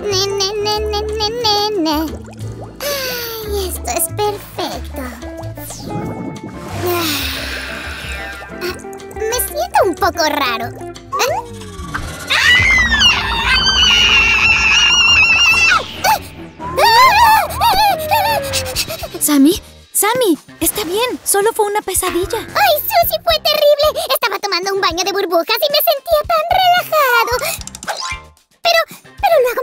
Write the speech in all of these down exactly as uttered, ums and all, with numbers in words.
Ne, ne, ne, ne, ne, ne, ne. Ay, esto es perfecto. Ah, me siento un poco raro. ¿Eh? ¿Sammy? ¡Sammy! ¡Está bien! Solo fue una pesadilla. ¡Ay, Susie, fue terrible! Estaba tomando un baño de burbujas y me sentía tan relajado. Pero, pero luego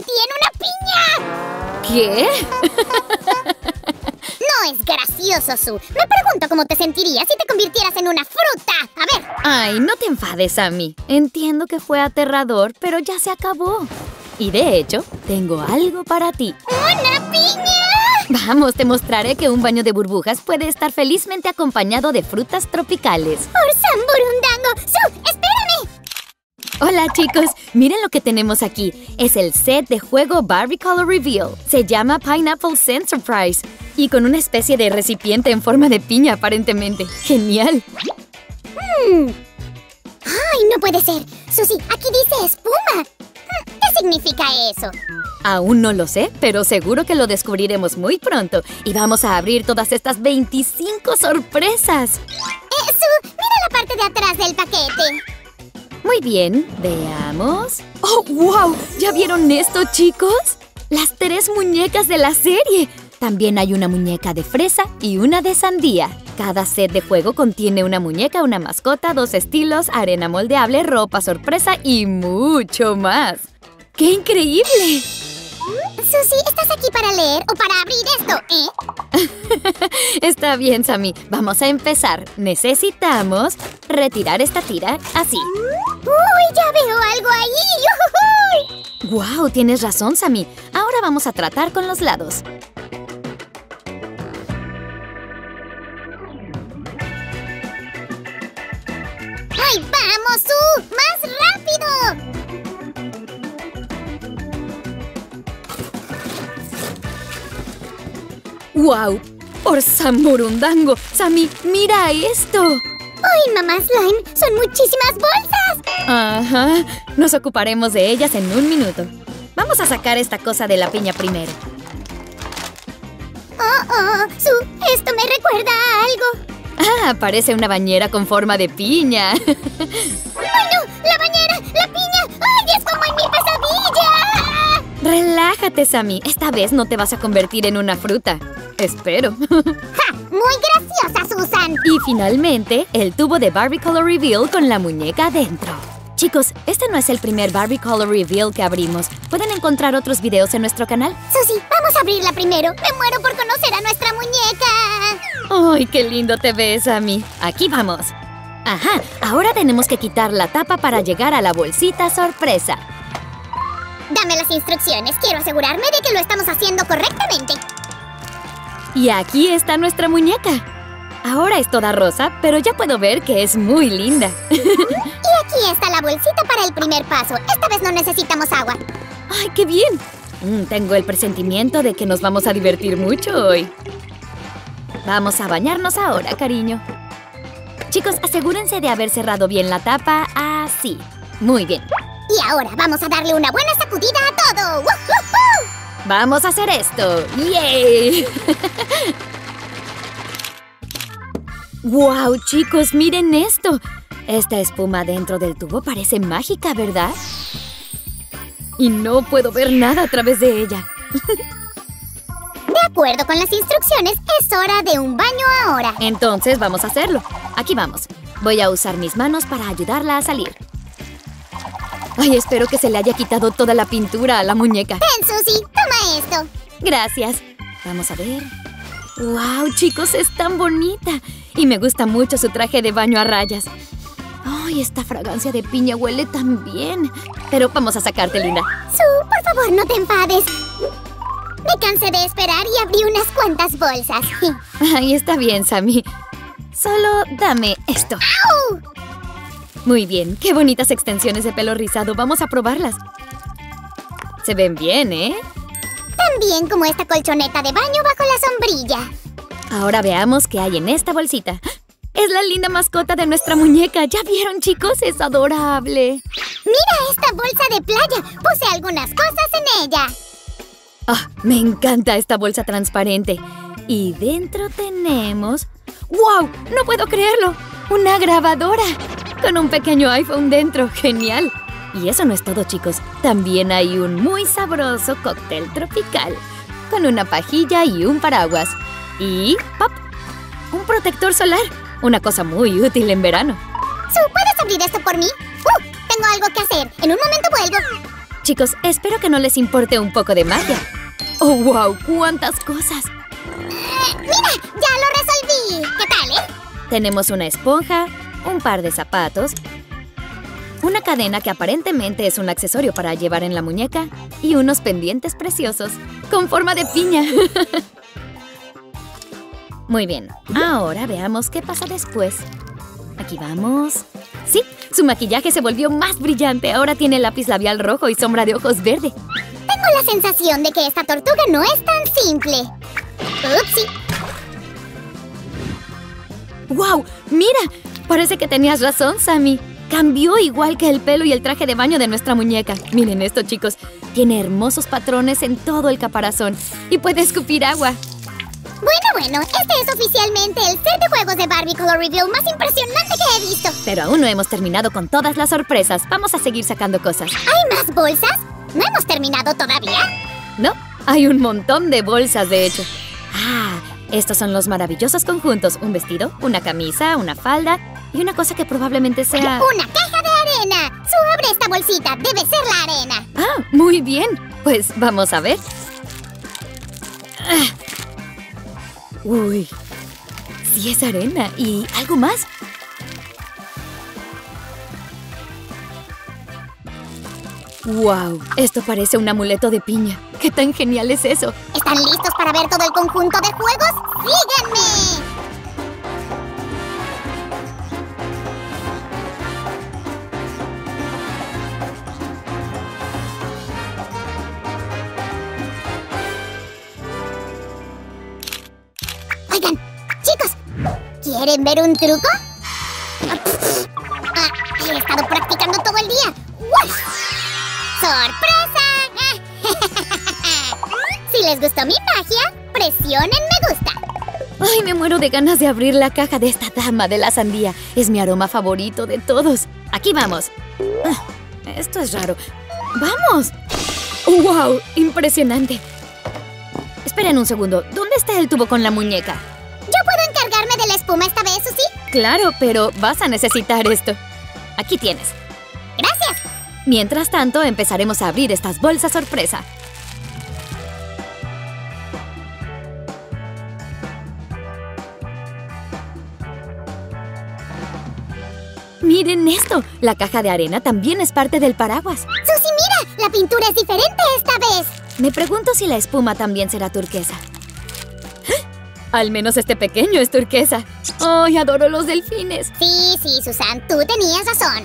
me convertí en una piña. ¿Qué? No es gracioso, Sue. Me pregunto cómo te sentirías si te convirtieras en una fruta. A ver. Ay, no te enfades, Sammy. Entiendo que fue aterrador, pero ya se acabó. Y de hecho, tengo algo para ti. ¡Una piña! Vamos, te mostraré que un baño de burbujas puede estar felizmente acompañado de frutas tropicales. ¡Orsamburundango! ¡Sue, espérame! Hola, chicos. Miren lo que tenemos aquí. Es el set de juego Barbie Color Reveal. Se llama Pineapple Scent Surprise. Y con una especie de recipiente en forma de piña, aparentemente. ¡Genial! Hmm. ¡Ay, no puede ser! Susie, aquí dice espuma. ¿Qué significa eso? Aún no lo sé, pero seguro que lo descubriremos muy pronto. Y vamos a abrir todas estas veinticinco sorpresas. Eh, Sue, mira la parte de atrás del paquete. Muy bien, veamos. ¡Oh, wow! ¿Ya vieron esto, chicos? Las tres muñecas de la serie. También hay una muñeca de fresa y una de sandía. Cada set de juego contiene una muñeca, una mascota, dos estilos, arena moldeable, ropa sorpresa y mucho más. ¡Qué increíble! Susie, ¿estás aquí para leer o para abrir esto, eh? Está bien, Sammy. Vamos a empezar. Necesitamos retirar esta tira así. ¡Uy, ya veo algo ahí! ¡Uy! ¡Guau! Tienes razón, Sammy. Ahora vamos a tratar con los lados. ¡Ay, vamos, Sue! ¡Más rápido! ¡Wow! ¡Orsamburundango! Sammy, mira esto. ¡Ay, mamá Slime! ¡Son muchísimas bolsas! Ajá. Nos ocuparemos de ellas en un minuto. Vamos a sacar esta cosa de la piña primero. ¡Oh, oh! Sue, esto me recuerda a algo. Ah, parece una bañera con forma de piña. ¡Ay, no! ¡La bañera! ¡La piña! ¡Ay, es como en mi pesadilla! Relájate, Sammy. Esta vez no te vas a convertir en una fruta. Espero. ¡Ja! ¡Muy graciosa, Susan! Y finalmente, el tubo de Barbie Color Reveal con la muñeca dentro. Chicos, este no es el primer Barbie Color Reveal que abrimos. Pueden encontrar otros videos en nuestro canal. Susie, vamos a abrirla primero. Me muero por conocer a nuestra muñeca. ¡Ay, qué lindo te ves, Sammy! Aquí vamos. Ajá, ahora tenemos que quitar la tapa para llegar a la bolsita sorpresa. Dame las instrucciones. Quiero asegurarme de que lo estamos haciendo correctamente. Y aquí está nuestra muñeca. Ahora es toda rosa, pero ya puedo ver que es muy linda. Y aquí está la bolsita para el primer paso. Esta vez no necesitamos agua. ¡Ay, qué bien! Mm, tengo el presentimiento de que nos vamos a divertir mucho hoy. Vamos a bañarnos ahora, cariño. Chicos, asegúrense de haber cerrado bien la tapa. Así. Muy bien. Y ahora vamos a darle una buena sacudida a todo. ¡Woohoo! ¡Vamos a hacer esto! ¡Yay! ¡Wow, chicos! ¡Miren esto! Esta espuma dentro del tubo parece mágica, ¿verdad? Y no puedo ver nada a través de ella. De acuerdo con las instrucciones, es hora de un baño ahora. Entonces vamos a hacerlo. Aquí vamos. Voy a usar mis manos para ayudarla a salir. Ay, espero que se le haya quitado toda la pintura a la muñeca. Ten, Susie, toma esto. Gracias. Vamos a ver. ¡Wow, chicos! Es tan bonita. Y me gusta mucho su traje de baño a rayas. ¡Ay, esta fragancia de piña huele tan bien! Pero vamos a sacarte, linda. Sue, por favor, no te enfades. Me cansé de esperar y abrí unas cuantas bolsas. Ay, está bien, Sammy. Solo dame esto. ¡Au! Muy bien. Qué bonitas extensiones de pelo rizado. Vamos a probarlas. Se ven bien, ¿eh? Tan bien como esta colchoneta de baño bajo la sombrilla. Ahora veamos qué hay en esta bolsita. ¡Es la linda mascota de nuestra muñeca! ¿Ya vieron, chicos? ¡Es adorable! ¡Mi Mira esta bolsa de playa. Puse algunas cosas en ella. Ah, me encanta esta bolsa transparente. Y dentro tenemos... ¡Wow! ¡No puedo creerlo! ¡Una grabadora! Con un pequeño iPhone dentro. ¡Genial! Y eso no es todo, chicos. También hay un muy sabroso cóctel tropical. Con una pajilla y un paraguas. Y... ¡pop! Un protector solar. Una cosa muy útil en verano. Su, ¿puedes abrir esto por mí? ¡Uh! Tengo algo que hacer. En un momento vuelvo. Chicos, espero que no les importe un poco de magia. ¡Oh, wow! ¡Cuántas cosas! Uh, ¡Mira! ¡Ya lo resolví! ¿Qué tal, eh? Tenemos una esponja, un par de zapatos, una cadena que aparentemente es un accesorio para llevar en la muñeca y unos pendientes preciosos con forma de piña. Muy bien, ahora veamos qué pasa después. Aquí vamos. ¡Sí! Su maquillaje se volvió más brillante. Ahora tiene lápiz labial rojo y sombra de ojos verde. Tengo la sensación de que esta tortuga no es tan simple. ¡Upsi! ¡Wow! ¡Mira! Parece que tenías razón, Sammy. Cambió igual que el pelo y el traje de baño de nuestra muñeca. Miren esto, chicos. Tiene hermosos patrones en todo el caparazón y puede escupir agua. Bueno, bueno, este es oficialmente el set de juegos de Barbie Color Reveal más impresionante que he visto. Pero aún no hemos terminado con todas las sorpresas. Vamos a seguir sacando cosas. ¿Hay más bolsas? ¿No hemos terminado todavía? No, hay un montón de bolsas, de hecho. Ah, estos son los maravillosos conjuntos. Un vestido, una camisa, una falda y una cosa que probablemente sea... ¡Una caja de arena! Su, abre esta bolsita. Debe ser la arena. Ah, muy bien. Pues vamos a ver. Ah. Uy, sí es arena. ¿Y algo más? ¡Wow! Esto parece un amuleto de piña. ¿Qué tan genial es eso? ¿Están listos para ver todo el conjunto de juegos? ¡Síganme! Oigan, chicos, ¿quieren ver un truco? Ah, he estado practicando todo el día. ¡Wow! ¡Sorpresa! Si les gustó mi magia, presionen me gusta. ¡Ay, me muero de ganas de abrir la caja de esta dama de la sandía! Es mi aroma favorito de todos. Aquí vamos. Ah, esto es raro. ¡Vamos! ¡Wow! ¡Impresionante! Esperen un segundo. ¿Dónde está el tubo con la muñeca? ¿Yo puedo encargarme de la espuma esta vez, Susie? Claro, pero vas a necesitar esto. Aquí tienes. ¡Gracias! Mientras tanto, empezaremos a abrir estas bolsas sorpresa. ¡Miren esto! La caja de arena también es parte del paraguas. ¡Susie, mira! ¡La pintura es diferente esta vez! Me pregunto si la espuma también será turquesa. Al menos este pequeño es turquesa. ¡Ay, adoro los delfines! Sí, sí, Susan, tú tenías razón.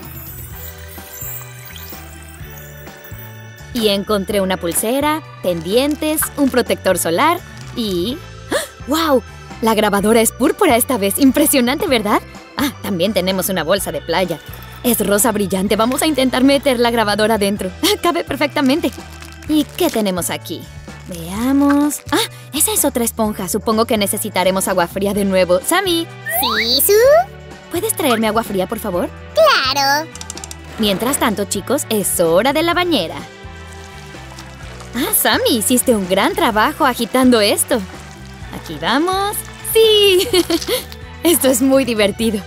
Y encontré una pulsera, pendientes, un protector solar y... ¡wow! La grabadora es púrpura esta vez. Impresionante, ¿verdad? Ah, también tenemos una bolsa de playa. Es rosa brillante. Vamos a intentar meter la grabadora dentro. Cabe perfectamente. ¿Y qué tenemos aquí? Veamos... ¡Ah! Esa es otra esponja. Supongo que necesitaremos agua fría de nuevo. ¡Sammy! ¿Sí, Su? ¿Puedes traerme agua fría, por favor? ¡Claro! Mientras tanto, chicos, es hora de la bañera. Ah, Sammy, hiciste un gran trabajo agitando esto. Aquí vamos. ¡Sí! Esto es muy divertido.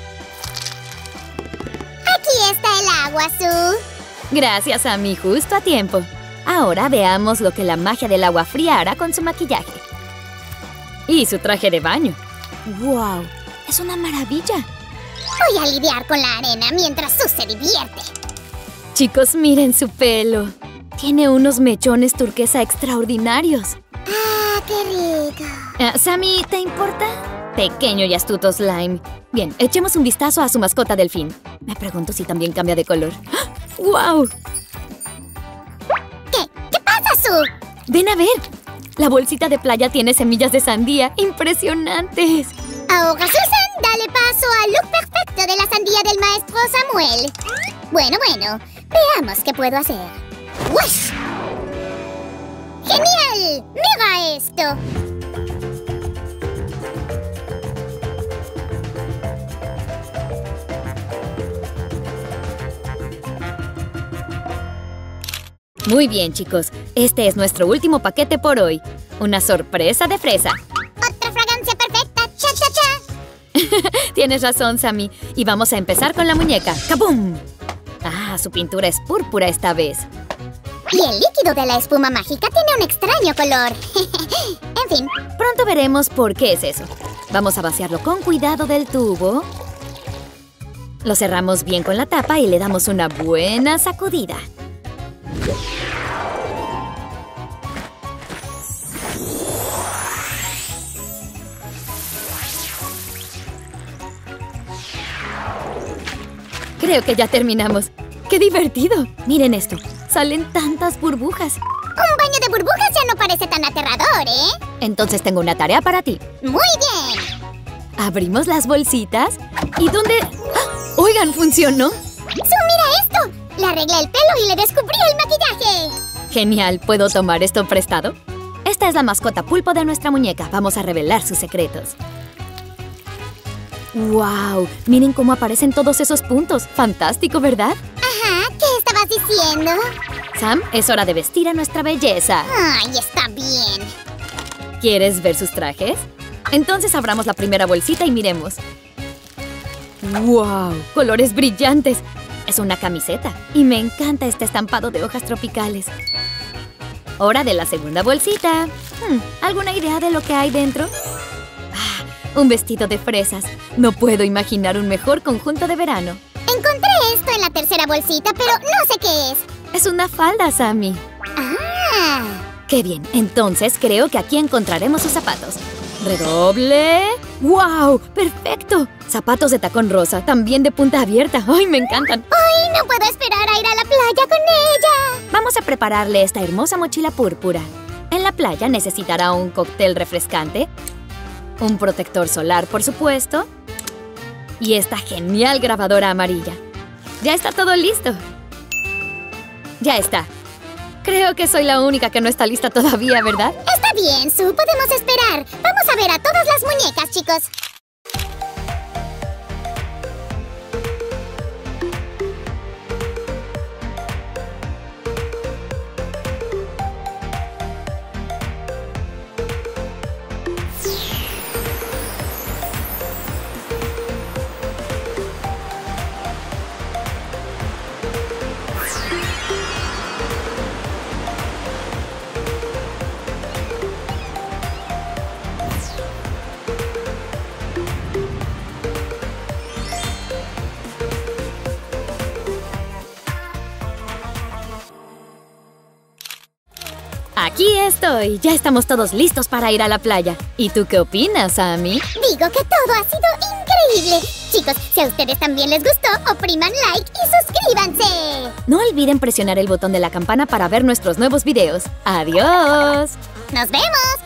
Aquí está el agua, Su. Gracias, Sammy, justo a tiempo. Ahora veamos lo que la magia del agua fría hará con su maquillaje. Y su traje de baño. ¡Wow! ¡Es una maravilla! Voy a lidiar con la arena mientras Su se divierte. Chicos, miren su pelo. Tiene unos mechones turquesa extraordinarios. ¡Ah, qué rico! Uh, Sammy, ¿te importa? Pequeño y astuto slime. Bien, echemos un vistazo a su mascota delfín. Me pregunto si también cambia de color. ¡Wow! ¿Qué? ¿Qué pasa, Su? ¡Ven a ver! La bolsita de playa tiene semillas de sandía. ¡Impresionantes! Ahora, Susan, dale paso al look perfecto de la sandía del maestro Samuel. Bueno, bueno, Veamos qué puedo hacer. ¡Wash! ¡Genial! ¡Mira esto! Muy bien, chicos. Este es nuestro último paquete por hoy. Una sorpresa de fresa. ¡Otra fragancia perfecta! ¡Cha, cha, cha! Tienes razón, Sammy. Y vamos a empezar con la muñeca. ¡Kabum! Ah, su pintura es púrpura esta vez. Y el líquido de la espuma mágica tiene un extraño color. En fin. Pronto veremos por qué es eso. Vamos a vaciarlo con cuidado del tubo. Lo cerramos bien con la tapa y le damos una buena sacudida. Creo que ya terminamos. ¡Qué divertido! Miren esto. Salen tantas burbujas. Un baño de burbujas ya no parece tan aterrador, ¿eh? Entonces tengo una tarea para ti. ¡Muy bien! Abrimos las bolsitas. ¿Y dónde...? ¡Ah! ¡Oigan! ¿Funcionó? ¡Su, mira esto! Le arreglé el pelo y le descubrí el maquillaje. Genial. ¿Puedo tomar esto prestado? Esta es la mascota pulpo de nuestra muñeca. Vamos a revelar sus secretos. ¡Wow! Miren cómo aparecen todos esos puntos. ¡Fantástico!, ¿verdad? Ajá, ¿qué estabas diciendo? Sam, es hora de vestir a nuestra belleza. Ay, está bien. ¿Quieres ver sus trajes? Entonces abramos la primera bolsita y miremos. ¡Wow! ¡Colores brillantes! Es una camiseta y me encanta este estampado de hojas tropicales. Hora de la segunda bolsita. Hmm, ¿alguna idea de lo que hay dentro? Ah, un vestido de fresas. No puedo imaginar un mejor conjunto de verano. Encontré esto en la tercera bolsita, pero no sé qué es. Es una falda, Sammy. ¡Ah! ¡Qué bien! Entonces creo que aquí encontraremos sus zapatos. ¡Redoble! ¡Wow! ¡Perfecto! Zapatos de tacón rosa, también de punta abierta. ¡Ay, me encantan! ¡Ay, no puedo esperar a ir a la playa con ella! Vamos a prepararle esta hermosa mochila púrpura. En la playa necesitará un cóctel refrescante, un protector solar, por supuesto, y esta genial grabadora amarilla. ¡Ya está todo listo! ¡Ya está! Creo que soy la única que no está lista todavía, ¿verdad? Está bien, Sue. Podemos esperar. Vamos a ver a todas las muñecas, chicos. Aquí estoy. Ya estamos todos listos para ir a la playa. ¿Y tú qué opinas, Sammy? Digo que todo ha sido increíble. Chicos, si a ustedes también les gustó, opriman like y suscríbanse. No olviden presionar el botón de la campana para ver nuestros nuevos videos. ¡Adiós! ¡Nos vemos!